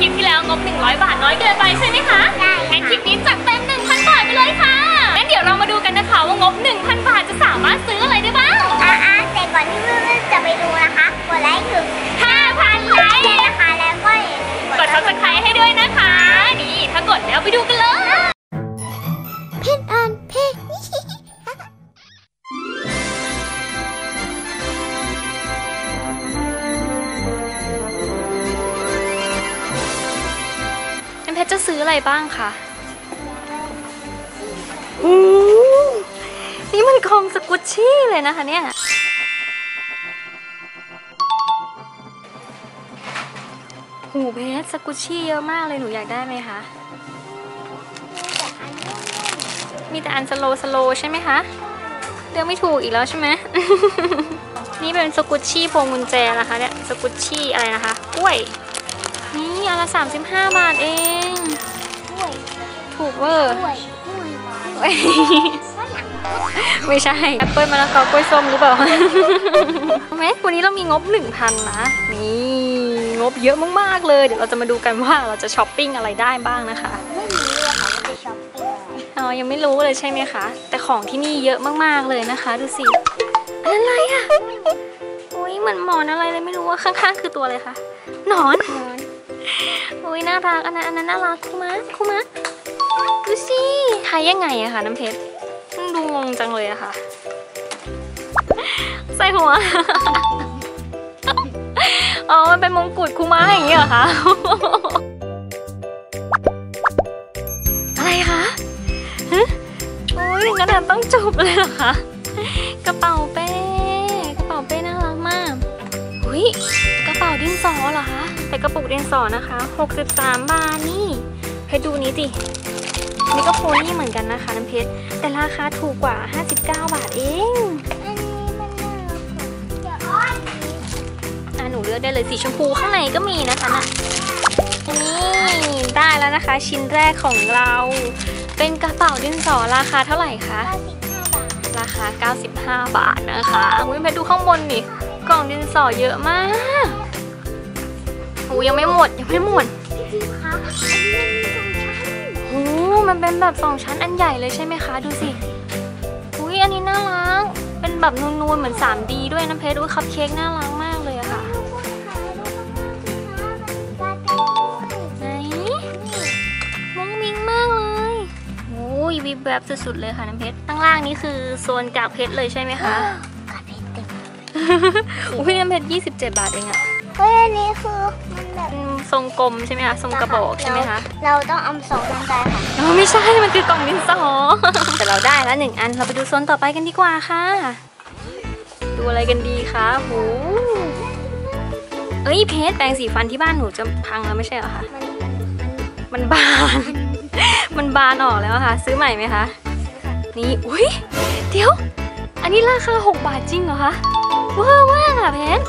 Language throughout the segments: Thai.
ลิปที่แล้วงบ100 บาทน้อยเกินไปใช่ไหมคะงั้นคลิปนี้จัดเต็ม 1,000 บาทไปเลยค่ะงั้นเดี๋ยวเรามาดูกันนะคะว่างบ 1,000 บาทจะสามารถซื้ออะไรได้บ้างแต่ก่อนที่ลูกจะไปดูนะคะกดไลค์ถึง 5,000 ไลค์เลยนะคะแล้วก็กด Subscribe ให้ด้วยนะคะนี่ถ้ากดแล้วไปดูกันเลยเพนอันเพนเพชรจะซื้ออะไรบ้างคะนี่มันกองสกุชชี่เลยนะคะเนี่ยหูเพชรสกุชชี่เยอะมากเลยหนูอยากได้ไหมคะมีแต่อันสโลใช่ไหมคะเลือกไม่ถูกอีกแล้วใช่ไหม นี่เป็นสกุชชี่พวงกุญแจนะคะเนี่ยสกุชชี่อะไรนะคะกล้วยนี่อันละ35 บาทเองถูกเวอร์ไม่ใช่แอปเปิ้ลมะละกอกล้วยส้มหรือเปล่าไหมวันนี้เรามีงบ 1,000 นะนี่งบเยอะมากๆเลยเดี๋ยวเราจะมาดูกันว่าเราจะช้อปปิ้งอะไรได้บ้างนะคะไม่รู้เลยค่ะว่าจะช้อปปิ้งอะไรยังไม่รู้เลยใช่ไหมคะแต่ของที่นี่เยอะมากๆเลยนะคะดูสิอะไรอะอุ้ยเหมือนหมอนอะไรเลยไม่รู้ว่าข้างๆคือตัวอะไรคะหนอนอุ้ยน่ารักอันนั้นน่ารักคุมะดูสิใช้ยังไงอะคะน้ำเพชรดูงงจังเลยอะค่ะใส่หัวอ๋อมันเป็นมงกุฎคุมะอย่างนี้เหรอคะอะไรคะโอ้ยงั้นต้องจบเลยเหรอคะกระเป๋าเป้น่ารักมากอุ้ยกระเป๋าดินสอเหรอคะแต่กระปุกดินสอนะคะ63 บาทนี่เพชรดูนี้สินี่ก็โพนี่เหมือนกันนะคะน้ำเพชรแต่ราคาถูกกว่า59 บาทเองหนูเลือกได้เลยสีชมพูข้างในก็มีนะคะนะนี่ได้แล้วนะคะชิ้นแรกของเราเป็นกระเป๋าดินสอราคาเท่าไหร่คะราคา95 บาทนะคะอุ้ยไปดูข้างบนนี่กล่องดินสอเยอะมากยังไม่หมดโอ้มันเป็นแบบ2 ชั้นอันใหญ่เลยใช่ไหมคะดูสิอุ้ยอันนี้น่ารักเป็นแบบนูนๆเหมือน 3D ด้วยน้ำเพชรดูคัพเค้กน่ารักมากเลยอะค่ะไหนมุ้งมิ้งมากเลยโอ้ยวิบแวบสุดๆเลยค่ะน้ำเพชรข้างล่างนี้คือโซนกากเพชรเลยใช่ไหมคะกากเพชรเต็มอุ้ยน้ำเพชร27 บาทเองอะอันนี้คือมันแบบทรงกลมใช่ไหมคะทรงกระบอกใช่ไหมคะเราต้องเอา2 อันได้ค่ะไม่ใช่มันคือกล่องดินสอแต่เราได้แล้ว1 อันเราไปดูโซนต่อไปกันดีกว่าค่ะดูอะไรกันดีคะหูเพชรแปรงสีฟันที่บ้านหนูจะพังแล้วไม่ใช่เหรอคะมันบานออกแล้วค่ะซื้อใหม่ไหมคะนี่อุ้ยเดี๋ยวอันนี้ราคา6 บาทจริงเหรอคะว้าวมากค่ะเพชร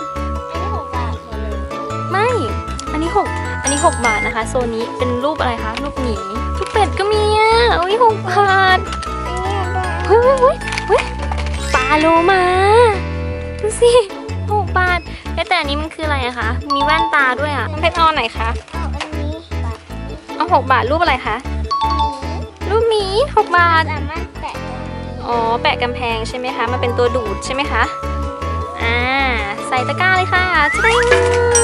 ไม่อันนี้6 บาทนะคะโซนนี้เป็นรูปอะไรคะรูปหมีรูปเป็ดก็มีอ่ะ6 บาทเฮ้ยปลาโลมาดูสิ6 บาทแต่อันนี้มันคืออะไรอะคะมีแว่นตาด้วยอะเพชรเอาไหนคะเอา6 บาทรูปอะไรคะรูปหมี6 บาทอ๋อแปะกำแพงใช่ไหมคะมันเป็นตัวดูดใช่ไหมคะใส่ตะกร้าเลยค่ะชิง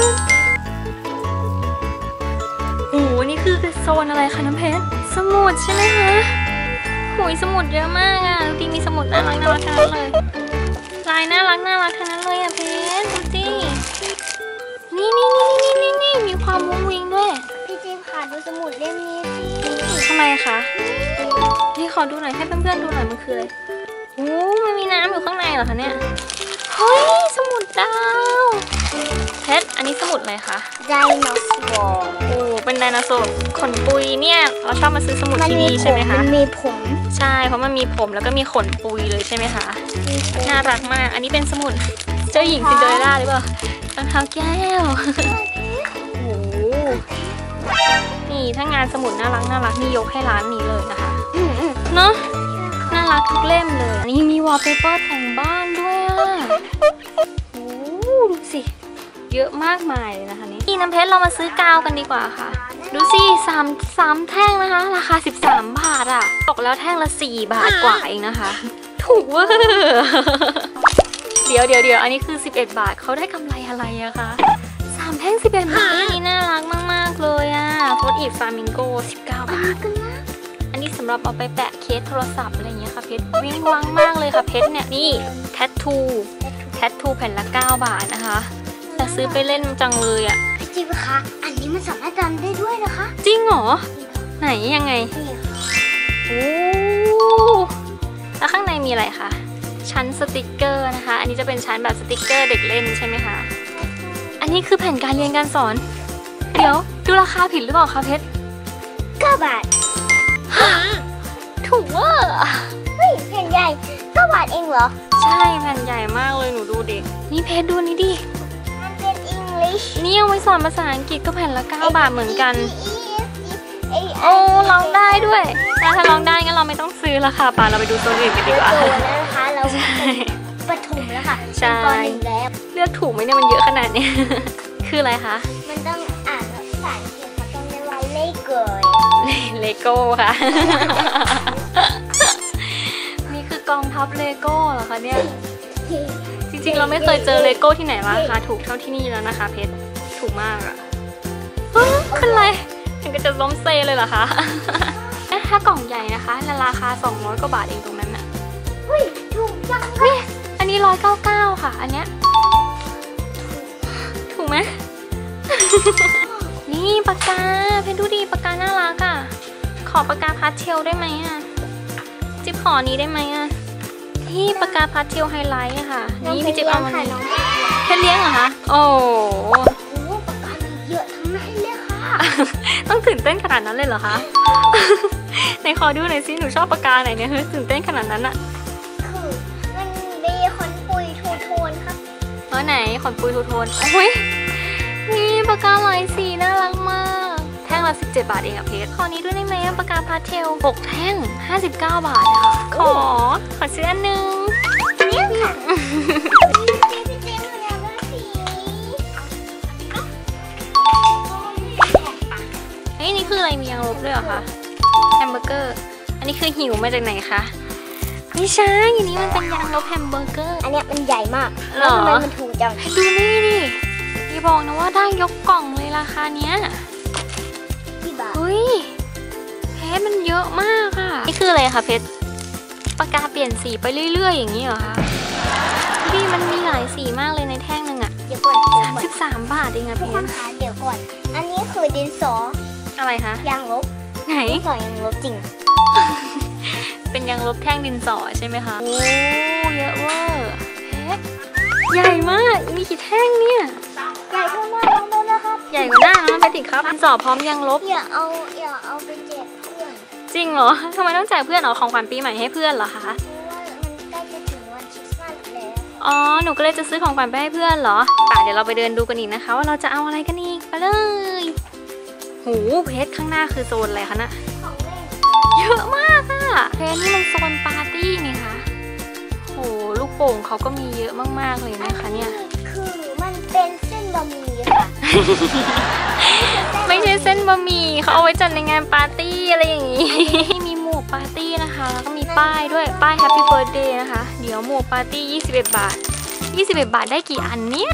โอ้นี่คือโซนอะไรคะน้ำเพชรสมุดใช่ไหมคะโอ้ยสมุดเยอะมากอ่ะจริงมีสมุดน่ารักทั้งนั้นเลยลายน่ารักทั้งนั้นเลยอ่ะเพชรดูสินี่มีความมุ้งวิงด้วยพี่จิ๊บค่ะดูสมุดเล่มนี้สิทำไมคะนี่ขอดูหน่อยให้เพื่อนๆดูหน่อยมันคืออะไรโอ้มันมีน้ำอยู่ข้างในเหรอคะเนี่ยเฮ้ยสมุดดาวเพชรอันนี้สมุดอะไรคะไดโนเสาร์โอ้เป็นไดโนเสาร์ขนปุยเนี่ยเราชอบมาซื้อสมุดที่นี่ใช่ไหมคะมันมีผมใช่เพราะมันมีผมแล้วก็มีขนปุยเลยใช่ไหมคะน่ารักมากอันนี้เป็นสมุดเจ้าหญิงซินเดอเรลล่าหรือเปล่ารองเท้าแก้วโอ้นี่ถ้างานสมุดน่ารักนี่ยกให้ร้านนี้เลยนะคะเนาะน่ารักทุกเล่มเลยอันนี้มีวอลเปเปอร์แต่งบ้านด้วยอ่ะโอ้ดูสิเยอะมากมายเลยนะคะนี่น้ำเพชรเรามาซื้อกาวกันดีกว่าค่ะดูสิ3แท่งนะคะราคา13 บาทอ่ะตกแล้วแท่งละ4 บาทกว่าเองนะคะถูกเวอร์เดี๋ยวอันนี้คือ11 บาทเขาได้กำไรอะไรอะคะ3 แท่ง11 บาทนี่น่ารักมากๆเลยอะโฟร์อีฟฟามิงโก19 บาทอันนี้สำหรับเอาไปแปะเคสโทรศัพท์อะไรอย่างเงี้ยค่ะเพชรวิ่งวังมากเลยค่ะเพชรเนี่ยนี่แทททูแผ่นละ9 บาทนะคะแต่ซื้อไปเล่นจังเลยอะจริงคะอันนี้มันสามารถดันได้ด้วยนะคะจริงเหรอไหนยังไงโอ้แล้วข้างในมีอะไรคะชั้นสติกเกอร์นะคะอันนี้จะเป็นชั้นแบบสติกเกอร์เด็กเล่นใช่ไหมคะอันนี้คือแผ่นการเรียนการสอนเดี๋ยวดูราคาผิดหรือเปล่าคะเพชร 9 บาทถูกเวอร์เฮ้ยแผ่นใหญ่9 บาทเองเหรอใช่แผ่นใหญ่มากเลยหนูดูดินี่เพชรดูนี่ดิมันเป็น English นี่เอาไว้สอนภาษาอังกฤษก็แผ่นละ9 บาทเหมือนกันโอ้ร้องได้ด้วยถ้าร้องได้งั้นเราไม่ต้องซื้อละค่ะป่าเราไปดูตัวอื่นกันดีกว่าแล้วนะคะเราประถมแล้วค่ะใช่แล้วเลือกถูกไหมเนี่ยมันเยอะขนาดนี้คืออะไรคะมันต้องอ่านภาษาอังกฤษค่ะต้องเรียกว่าเลโก้ค่ะนี่คือกองทัพเลโก้เหรอคะเนี่ยจริงๆเราไม่เคยเจอเลโก้ที่ไหนราคาถูกเท่าที่นี่แล้วนะคะเพชรถูกมากอะขึ้นไรถึงก็จะล้มเซเลยเหรอคะถ้ากล่องใหญ่นะคะราคา200 กว่าบาทเองตรงนั้นน่ะถูกจังอันนี้199ค่ะอันเนี้ยถูกไหมนี่ปากกาเพชรดูดิปากกาน่ารักอ่ะขอปากกาพาสเทลได้ไหมอ่ะจิ๊บขอนี้ได้ไหมอ่ะนี่ปากกาพาสเทลไฮไลท์อะค่ะนี่พี่จิ๊บเอามาเพชรเลี้ยงเหรอคะโอ้ปากกาเยอะทั้งนั้นเลยค่ะต้องตื่นเต้นขนาดนั้นเลยเหรอคะไหนขอดูหน่อยสิหนูชอบปากกาไหนเนี่ยตื่นเต้นขนาดนั้นอะคือมันมีขนปุยทูโทนครับไหนขนปุยทูโทนโอ้ยนี่ปากกาหลายสีน่ารักมากแท่งละ17 บาทเองอะเพชรขอนี้ด้วยได้ไหมปากกาพาสเทล6 แท่ง59 บาทอะขอซื้ออันนึงเนี่ยค่ะนี่คืออะไรมียางลบด้วยเหรอคะแฮมเบอร์เกอร์อันนี้คือหิวมาจากไหนคะไม่ใช่อันนี้มันเป็นยางลบแฮมเบอร์เกอร์อันนี้มันใหญ่มากแล้วทำไมมันถูกจังดูนี่ดิอย่าบอกนะว่าได้ยกกล่องเลยราคาเนี้ยเฮ้ยเพชรมันเยอะมากอะนี่คืออะไรคะเพชรปากกาเปลี่ยนสีไปเรื่อยๆอย่างนี้เหรอคะพี่มันมีหลายสีมากเลยในแท่งนึงอะเดี๋ยวก่อน 13 บาทเองอะเพชรเดี๋ยวก่อนอันนี้คือดินสออะไรคะยางลบไหนดินสอยางลบจริงเป็นยางลบแท่งดินสอใช่ไหมคะโอ้เยอะเวอร์ใหญ่มากมีกี่แท่งเนี่ยใหญ่เท่าหน้าน้องนะครับใหญ่กว่าหน้าน้องไปติดครับดินสอพร้อมยางลบอย่าเอาไปแจกเพื่อนจริงเหรอทำไมต้องแจกเพื่อนของขวัญปีใหม่ให้เพื่อนเหรอคะเพราะว่ามันใกล้จะถึงวันคริสต์มาสแล้วอ๋อหนูก็เลยจะซื้อของขวัญไปให้เพื่อนเหรอเดี๋ยวเราไปเดินดูกันอีกนะคะว่าเราจะเอาอะไรกันอีกไปเลยหูเพชรข้างหน้าคือโซนอะไรคะน่ะเยอะมากอะเพชรนี่มันโซนปาร์ตี้นี่ค่ะโหลูกโป่งเขาก็มีเยอะมากๆเลยนะคะเนี่ยคือมันเป็นเส้นบะหมี่ค่ะไม่ใช่เส้นบะหมี่เขาเอาไว้จัดในงานปาร์ตี้อะไรอย่างงี้มีหมวกปาร์ตี้นะคะแล้วก็มีป้ายด้วยป้าย Happy Birthday นะคะเดี๋ยวหมวกปาร์ตี้21 บาท21 บาทได้กี่อันเนี่ย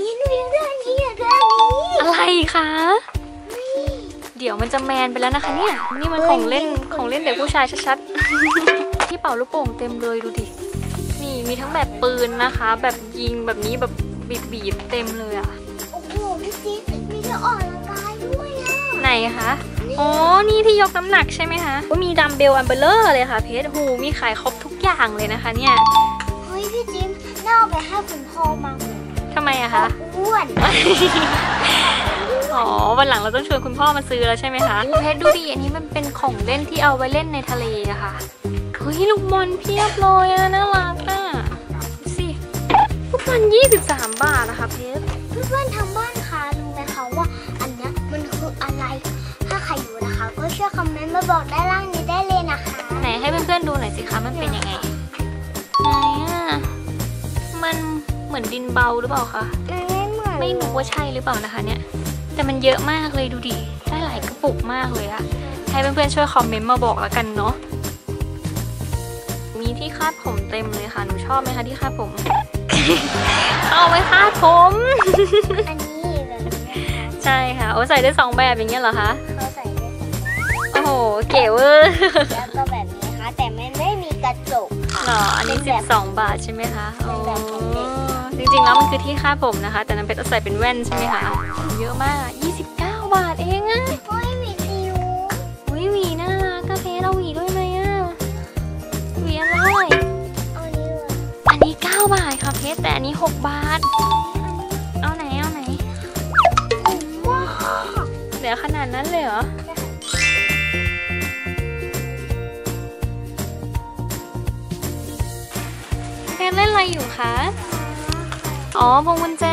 อะไรคะเดี๋ยวมันจะแมนไปแล้วนะคะเนี่ยนี่มันของเล่นเด็กผู้ชายชัดๆที่เป่าลูกโป่งเต็มเลยดูดินี่มีทั้งแบบปืนนะคะแบบยิงแบบนี้แบบบีบเต็มเลยอ่ะโอ้โหพี่จิ๊บมีจะออกกำลังกายด้วยอ่ะไหนคะอ๋อนี่ที่ยกน้ำหนักใช่ไหมคะก็มีดัมเบลอันเบลเลอร์เลยค่ะเพชรหูมีขายครบทุกอย่างเลยนะคะเนี่ยเฮ้ยพี่จิ๊บน่าเอาไปให้คุณพ่อมาทำไมอะคะอ้วนอ๋อวันหลังเราต้องชวนคุณพ่อมาซื้อแล้วใช่ไหมคะเพชรดูดิอันนี้มันเป็นของเล่นที่เอาไว้เล่นในทะเลอะค่ะเฮ้ยลูกบอลเพียบเลยอะน่ารักอะสิลูกบอล23 บาทนะคะเพชรเพื่อนๆทางบ้านคะรู้ไหมคะว่าอันเนี้ยมันคืออะไรถ้าใครอยู่นะคะก็ช่วยคอมเมนต์มาบอกด้านล่างนี้ได้เลยนะคะไหนให้เพื่อนๆดูหน่อยสิคะมันเป็นยังไงไหนอะมันเหมือนดินเบาหรือเปล่าคะไม่รู้ว่าใช่หรือเปล่านะคะเนี่ยแต่มันเยอะมากเลยดูดิได้หลายกระปุกมากเลยอะให้เพื่อนๆช่วยคอมเมนต์มาบอกแล้วกันเนาะมีที่คาดผมเต็มเลยค่ะหนูชอบไหมคะที่คาดผม เอาไว้คาดผมอันนี้แบบนี้นะคะใช่ค่ะโอ้ใส่ได้2แบบอย่างเงี้ยเหรอคะเขาใส่ได้สองแบบโอ้โหเก๋เวอร์แล้วก็แบบนี้นะคะแต่มันไม่มีกระจกค่ะหรออันนี้12 บาทใช่ไหมคะเป็นแบบของเด็กจริงๆแล้วมันคือที่คาดผมนะคะแต่น้ำเพชรเอาใส่เป็นแว่นใช่ไหมคะเยอะมาก29 บาทเองอะเฮ้ยมีจิ๋วอุ้ยหวีน่ารักกาเพชรเอาหวีด้วยไหมอะหวีอะไรเอานี้เลยอันนี้9 บาทค่ะเพชรแต่อันนี้6 บาทเอาไหนว้าวเหลือขนาดนั้นเลยเหรอเพชรเล่นอะไรอยู่คะอ๋อพวงกุญแจ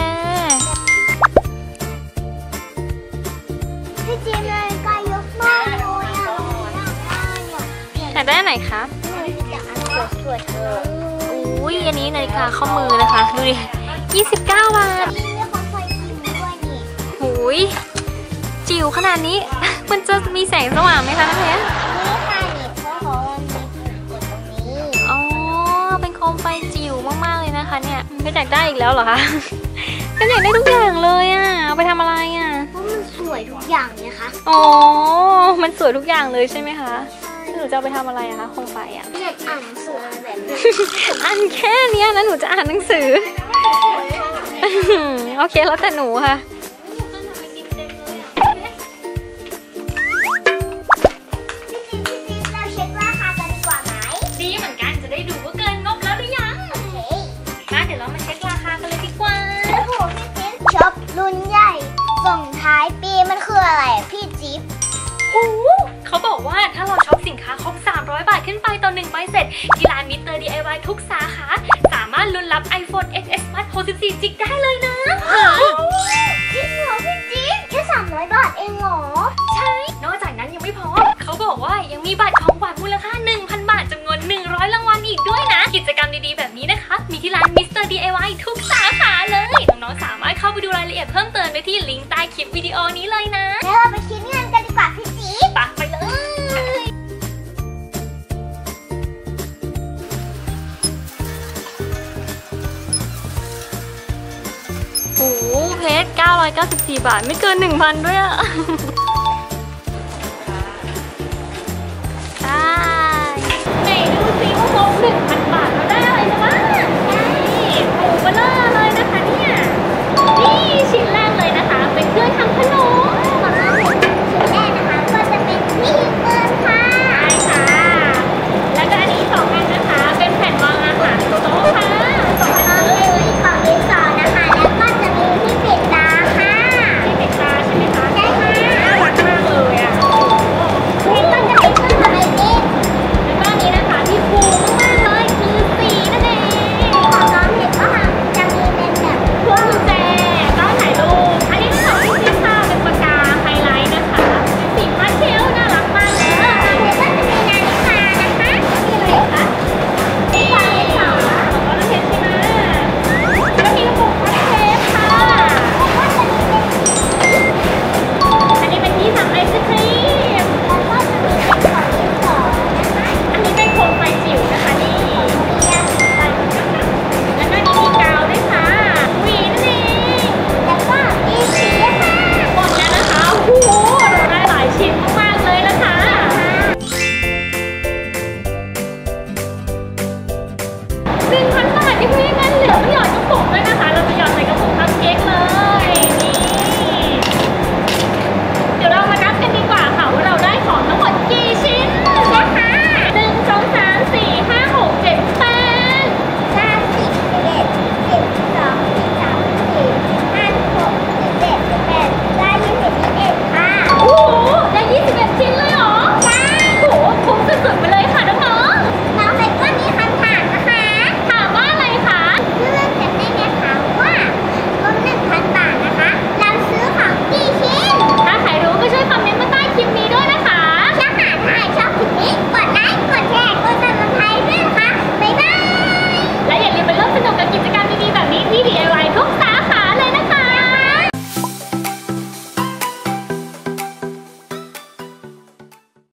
พี่จีนเลยกายเยอะมากเลยอ่ะอยากได้เนี่ยอยากได้อันไหนคะมีแต่อันสวยๆเธออุ้ยอันนี้นาฬิกาข้อมือนะคะดูดิ29 บาทนี่เรียกว่าไฟจิ๋วด้วยนี่หูยจิ๋วขนาดนี้ มันจะมีแสงสว่างไหมคะน้ำเพชรนี่ค่ะนี่เพราะมันมีปุ่มกดตรงนี้อ๋อเป็นโคมไฟจิ๋วมากๆเลยนะคะเนี่ยเพชรอยากได้อีกแล้วเหรอคะ เพชรอยากได้ทุกอย่างเลยอ่ะเอาไปทำอะไรอ่ะเพราะมันสวยทุกอย่างนะคะอ๋อมันสวยทุกอย่างเลยใช่ไหมคะหนูจะเอาไปทำอะไรอะคะโคมไฟอ่ะเรียนอ่านหนังสืออะไรแบบนี้อันแค่เนี้ยนะหนูจะอ่านหนังสือ โอเคแล้วแต่หนูค่ะพี่จีนเราเช็คราคากันดีกว่าไหมดีเหมือนกันจะได้ดูว่าเกินงบแล้วหรือยังโอเคมาเดี๋ยวเรามาเช็คราคากันเลยดีกว่าโอ้โหพี่จีนช็อปรุ่นใหญ่ส่งท้ายปีมันคืออะไรอะพี่จิ๊บหูเขาบอกว่าถ้าเราช็อปสินค้าครบ300 บาทขึ้นไปต่อ1ใบเสร็จที่ร้านมิสเตอร์ DIY ทุกสาขาสามารถลุ้นรับ iPhone XS Max 64 GB ได้เลยนะจริงเหรอพี่จิ๊บแค่300 บาทเองเหรอใช่ นอกจากนั้นยังไม่พอ เขาบอกว่ายังมีบัตรของขวัญมูลค่า 1,000 บาทจำนวน100 รางวัลอีกด้วยนะ กิจกรรมดีๆแบบนี้นะคะ มีที่ร้านมิสเตอร์ DIY ทุกสาขาเลย น้องๆสามารถเข้าไปดูรายละเอียดเพิ่มเติมได้ที่ลิงก์ใต้คลิปวิดีโอนี้เลยนะแล้วเราไปคิดเงินกันดีกว่าพี่จิ๊บปักไปเลย โอ้โหเพชร994 บาทไม่เกิน 1,000 ด้วยอะได้ไหนดูซิว่าครบ 1,000 บาทเราได้อะไรกันบ้างนี่หมูเบลอเลยนะคะเนี่ย นี่ชิ้นแรกเลยนะคะ เป็นเครื่องทำขนมของเราชิ้นแรกนะคะก็จะเป็นพี่เกินค่ะใช่ค่ะ แล้วก็อันนี้2 อันนะคะ เป็นแผ่นวางอาหารโต๊ะค่ะของเราเลยของที่สองนะคะ แล้วก็จะมีที่ปิดตาค่ะที่ติดตาใช่ไหมคะใช่ค่ะน่ารักมากเลยอ่ะนี่ก็จะเป็นเครื่องทำไอติมแล้วก็อันนี้นะคะที่ฟูมากๆเลยคือสีนั่นเองของน้องเห็นก็ค่ะจะมีเป็นแบบพวงกุญแจก็ถ่ายรูปอันนี้เป็นของที่พิซซ่าเป็นปากกาไฮไลท์นะคะเป็นสีพาสเทลน่ารักมากเลยของเราก็จะมีนาฬิกานะคะมีอะไรคะนี่ของที่สองของก็เทปใช่ไหมแล้วมีกระปุกพาสเทปค่ะก็จะมีเป็นอันนี้เป็นที่ทำไอศครีมแล้วก็จะมีเป็นของที่สองนะคะอันนี้เป็นโคมไฟจิ๋วนะคะนี่มียาสีฟันนะคะแล้วก็นี่มีกาวด้วยค่ะหวีนั่นเองแล้วก็มีสีค่ะหมดแล้วนะคะโอ้โหเราได้หลายชิ้นมากๆเลยนะคะ 1,000 บาทยังไม่มีเงินเหลือไม่หยอดกระปุกเลยนะคะ